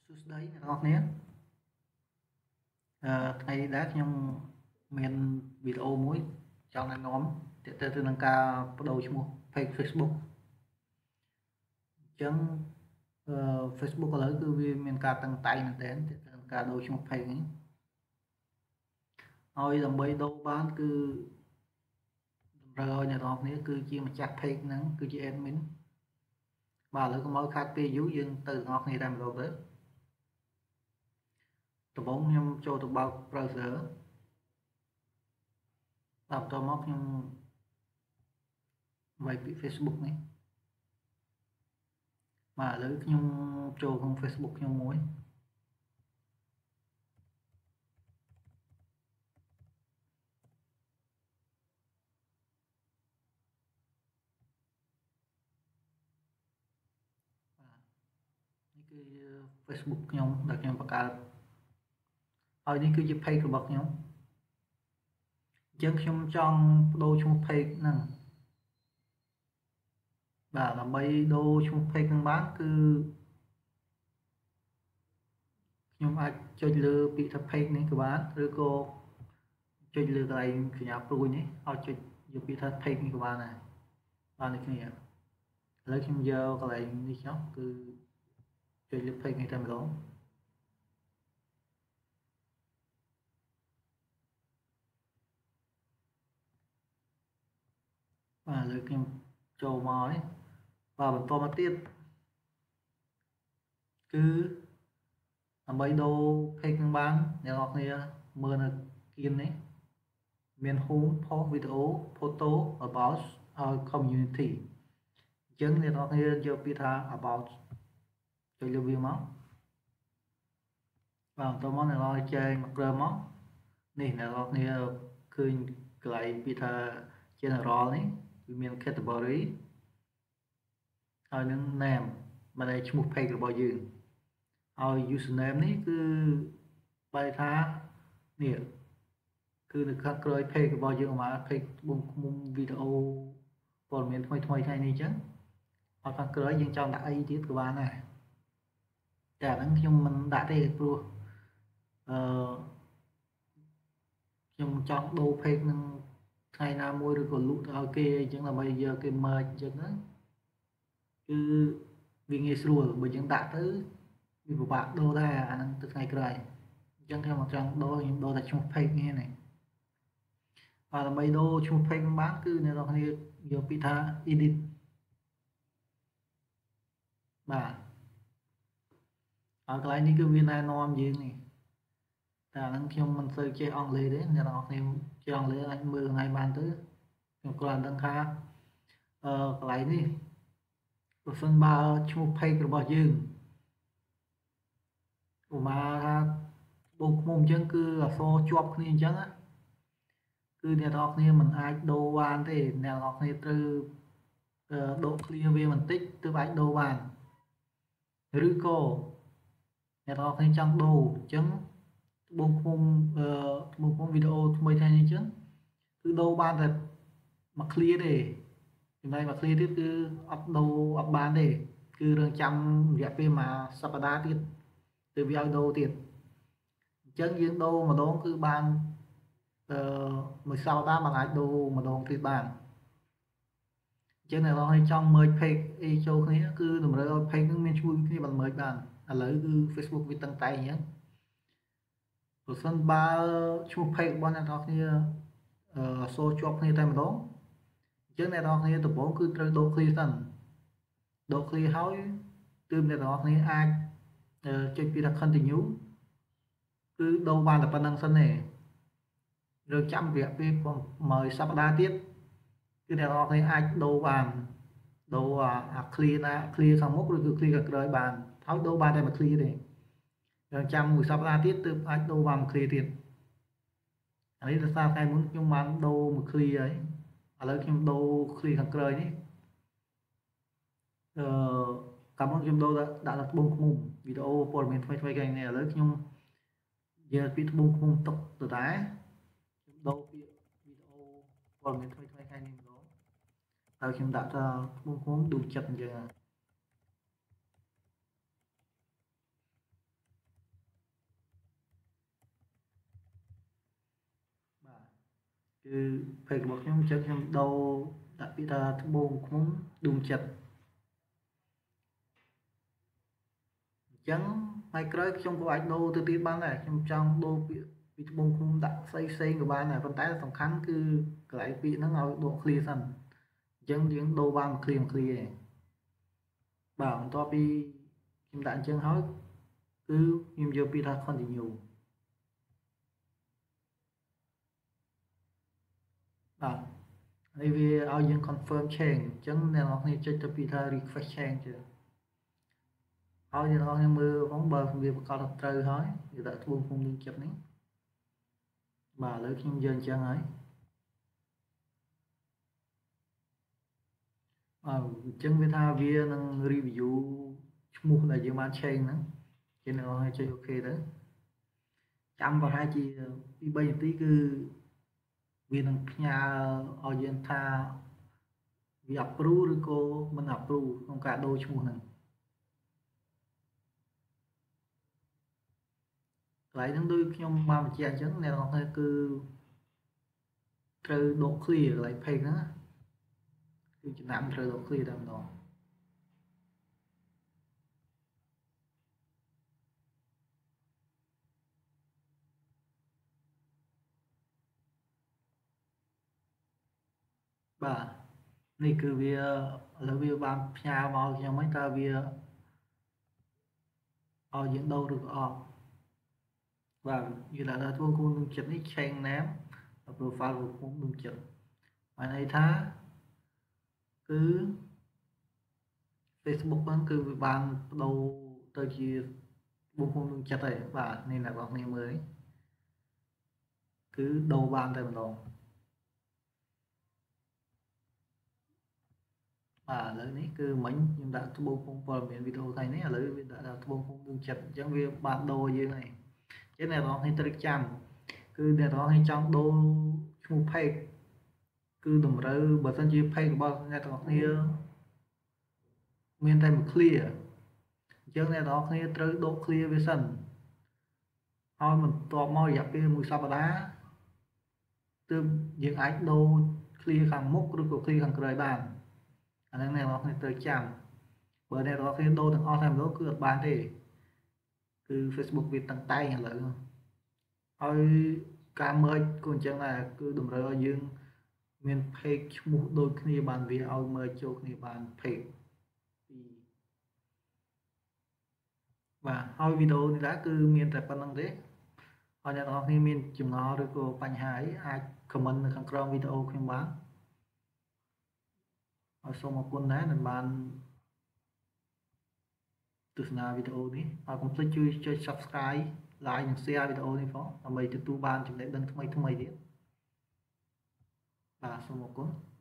សួស្តីអ្នកនរគ្នាថ្ងៃនេះដែរខ្ញុំមានវីដេអូមួយចង់ណែនាំទាក់ទងទៅនឹងការបដូរឈ្មោះ page Facebook អញ្ចឹងFacebook ឥឡូវគឺវាមានការតឹងតែងមែនទែនទាក់ទងនឹងការដូរឈ្មោះ page នេះហើយដើម្បីដូរបានគឺតម្រូវឲ្យអ្នកនរគ្នាគឺជាម្ចាស់ page ហ្នឹងគឺជា admin បាទឥឡូវកុំឲ្យខាតពេលយូរយើងទៅអ្នកនរគ្នាតែម្ដងទៅដំបូងខ្ញុំចូលទៅបើក browser បាទបន្ទាប់មកខ្ញុំវាយពី Facebook នេះបាទឥឡូវខ្ញុំចូលក្នុង Facebook ខ្ញុំមួយបាទនេះគឺ Facebook ខ្ញុំដែលខ្ញុំបង្កើតហើយនេះគឺជា page របស់ខ្ញុំអញ្ចឹងខ្ញុំចង់បដូរឈ្មោះ page ហ្នឹងបាទដើម្បីដូរឈ្មោះ page ហ្នឹងបានគឺខ្ញុំអាចចុចលើពាក្យថា page នេះក៏បានឬក៏ចុចលើកន្លែងសញ្ញាព្រួយនេះឲ្យចុចយកពាក្យថា page នេះក៏បានដែរបាទនេះគ្នាឥឡូវខ្ញុំយកកន្លែងនេះចុះគឺចុចលើ page នេះតែម្ដងបាទឥឡូវខ្ញុំចូលមកហើយបាទបន្តមកទៀតគឺដើម្បីដូរ page នឹងបានអ្នកនរគ្នាមើលនៅគៀននេះមាន home post video photo about ហើយ community អញ្ចឹងអ្នកនរគ្នាយកពាក្យថា about ចុចលើវាមកបាទបន្តមកអ្នកនរគ្នាចែកមកក្រោមមកនេះអ្នកនរគ្នាឃើញកន្លែងពាក្យថា general នេះវាមាន category ហើយនឹង name បានឈ្មោះ page របស់យើងហើយ username នេះគឺបែរថានេះគឺនៅខាងក្រោយ page របស់យើងមក page ត្បូងឃ្មុំវីដេអូព័ត៌មានថ្មីថ្ងៃនេះអញ្ចឹងហើយខាងក្រោយយើងចង់ដាក់អីទៀតក៏បានដែរតែអាហ្នឹងខ្ញុំមិនដាក់ទេព្រោះខ្ញុំចង់ដូរ page នឹងថ្ងៃណាមួយឬក៏លក់ទៅឲ្យគេអញ្ចឹងដើម្បីយកគេ merge អញ្ចឹងណាគឺវាងាយស្រួលបើយើងដាក់ទៅវាពិបាកដូរដែរអាហ្នឹងទៅថ្ងៃក្រោយអញ្ចឹងខ្ញុំអត់ចង់ដូរខ្ញុំដូរតែឈ្មោះ page នេះបាទដើម្បីដូរឈ្មោះ page នឹងបានគឺអ្នកនរគ្នាយកពាក្យថា edit បាទហើយកន្លែងនេះគឺវាណែនាំយើងនេះតែអាហ្នឹងខ្ញុំមិនសូវចេះអង់គ្លេសទេអ្នកនរគ្នាចេះអង់គ្លេសអាចមើលថ្ងៃបានទៅខ្ញុំគ្រាន់តែដឹងថាកន្លែងនេះប្រសិនបើឈ្មោះ page របស់យើងឧមាថាត្បូងឃ្មុំអញ្ចឹងគឺអក្សរជាប់គ្នាអញ្ចឹងណាគឺអ្នកនរគ្នាមិនអាចដូរបានទេអ្នកនរគ្នាត្រូវដក clear វាបន្តិចទើបអាចដូរបានឬក៏អ្នកនរគ្នាចង់ដូរអញ្ចឹងត្បូងឃ្មុំវីដេអូថ្មីថ្ងៃនេះអញ្ចឹងគឺដូរបានតែមួយ clear ទេចំណែកមួយ clear ទៀតគឺអត់ដូរអត់បានទេគឺរងចាំរយៈពេលមួយសប្តាហ៍ទៀតទើបវាឲ្យដូរទៀតអញ្ចឹងយើងដូរម្ដងគឺបានមួយសប្តាហ៍មិនអាចដូរម្ដងទៀតបានអញ្ចឹងអ្នកនរគ្នាចង់ merge page អីចូលគ្នាគឺតម្រូវឲ្យ page នឹងមានឈ្មោះគ្នាបាន merge បានឥឡូវគឺ Facebook វាតឹងតែងអញ្ចឹងប្រសិនបើឈ្មោះ page របស់អ្នកនរគ្នាអក្សរជាប់គ្នាតែម្ដងអញ្ចឹងអ្នកនរគ្នាដំបូងគឺត្រូវដូរ clear សិនដូរ clear ហើយទើបអ្នកនរគ្នាអាចចុចពាក្យថា continue គឺដូរបានតែប៉ុណ្្នឹងសិនទេឬចាំរយៈពេលមួយសប្តាហ៍ទៀតគឺអ្នកនរគ្នាអាចដូរបានដូរអា clear ណា clear ខាងមុខឬគឺ clear ខាងក្រោយបានហើយដូរបានតែមួយ clear ទេរងចាំមួយសប្តាហ៍ទៀតទើបអាចដូរបានមួយ clear ទៀតអានេះដោយសារថ្ងៃមុនខ្ញុំបានដូរមួយ clear ហើយឥឡូវខ្ញុំដូរ clear ខាងក្រោយនេះកាលមុនខ្ញុំដូរដាក់ត្បូងឃ្មុំវីដេអូព័ត៌មានថ្មីថ្ងៃនេះឥឡូវខ្ញុំយកពាក្យត្បូងឃ្មុំទុកទៅដែរខ្ញុំដូរពាក្យវីដេអូព័ត៌មានថ្មីថ្ងៃនេះម្ដងហើយខ្ញុំដាក់ថាត្បូងឃ្មុំឌូចិត្តអញ្ចឹងគឺ page របស់ខ្ញុំអញ្ចឹងខ្ញុំដូរដាក់ពាក្យថាត្បូងឃ្មុំឌុំចិត្តអញ្ចឹងហើយក្រោយខ្ញុំក៏អាចដូរទៅទៀតបានដែរខ្ញុំចង់ដូរពាក្យពីត្បូងឃ្មុំដាក់ផ្សេងក៏បានដែរប៉ុន្តែសំខាន់គឺកន្លែងពាក្យហ្នឹងឲ្យដក clear សិនអញ្ចឹងយើងដូរបានមួយ clear ឯងបាទបន្ទាប់ពីខ្ញុំដាក់អញ្ចឹងហើយគឺខ្ញុំយកពាក្យថា continue បាទហើយវាឲ្យយើង confirm change អញ្ចឹងអ្នកនរគ្នាចុចទៅពាក្យថា request change ទៅឲ្យអ្នកនរគ្នាមើលផងបើវាប្រកាសថាត្រូវហើយវាដាក់ត្បូងឃ្មុំនឹងចិត្តនេះបាទឥឡូវខ្ញុំយកអញ្ចឹងហើយអញ្ចឹងវាថាវានឹង review ឈ្មោះដែលយើងបាន change ហ្នឹងគេអ្នកនរគ្នាចុច OK ទៅចាំប្រហែលជា2 3នាទីគឺវានឹងផ្ញើឲ្យយើងថាវា approve ឬក៏មិន approve ក្នុងការដូរឈ្មោះហ្នឹងកន្លែងហ្នឹងដូចខ្ញុំបានបញ្ជាក់អញ្ចឹងអ្នកនរគ្នាគឺត្រូវដក clear កន្លែង page ហ្នឹងគឺចំណាំត្រូវដក clear តែម្ដងបាទនេះគឺវាឥឡូវវាបានផ្ញើមកខ្ញុំហ្នឹងតើវាឲ្យយើងដូរឬក៏អត់បាទវាដាក់ថាត្បូងឃ្មុំនឹងចិត្តនេះ change name profile របស់ឃ្មុំនឹងចិត្តបានន័យថាគឺ Facebook ហ្នឹងគឺវាបានបដូរទៅជាត្បូងឃ្មុំនឹងចិត្តហើយបាទនេះអ្នកនរគ្នាមើលគឺដូរបានតែម្ដងបាទឥឡូវនេះគឺមិញខ្ញុំដាក់ត្បូងឃ្មុំព័ត៌មានវីដេអូថ្ងៃនេះឥឡូវវាដាក់ត្បូងឃ្មុំនឹងចិត្តអញ្ចឹងវាបានដូរយើងហើយអញ្ចឹងអ្នកនរគ្នាត្រូវចាំគឺអ្នកនរគ្នាចង់ដូរឈ្មោះ page គឺតម្រូវបើសិនជា page របស់អ្នកទាំងអស់គ្នាមានតែមួយ clear អញ្ចឹងអ្នកទាំងអស់គ្នាត្រូវដក clear វាសិនហើយបន្ទាប់មករយៈពេល1សប្តាហ៍ទើបយើងអាចដូរ clear ខាងមុខឬក៏ clear ខាងក្រោយបានអាហ្នឹងអ្នកទាំងអស់គ្នាត្រូវចាំបើអ្នកទាំងអស់គ្នាដូរទាំងអស់តែម្ដងគឺអត់បានទេគឺ Facebook វាតឹងតែងឥឡូវហើយការ merge ក៏អញ្ចឹងដែរគឺតម្រូវឲ្យយើងមាន page ឈ្មោះដូចគ្នាបានវាឲ្យ merge ចូលគ្នាបាន page បាទហើយវីដេអូនេះដែរគឺមានតែប៉ុណ្្នឹងទេហើយអ្នកនរគ្នាមានចម្ងល់ឬក៏បញ្ហាអីអាច comment នៅខាងក្រោមវីដេអូខ្ញុំបានហើយសូមអរគុណដែរដែលបានទស្សនាវីដេអូនេះហើយកុំភ្លេចជួយចុច Subscribe like និង share វីដេអូនេះផងដើម្បីទទួលបានចំណេះដឹងថ្មីៗទៀតបាទសូមអរគុណ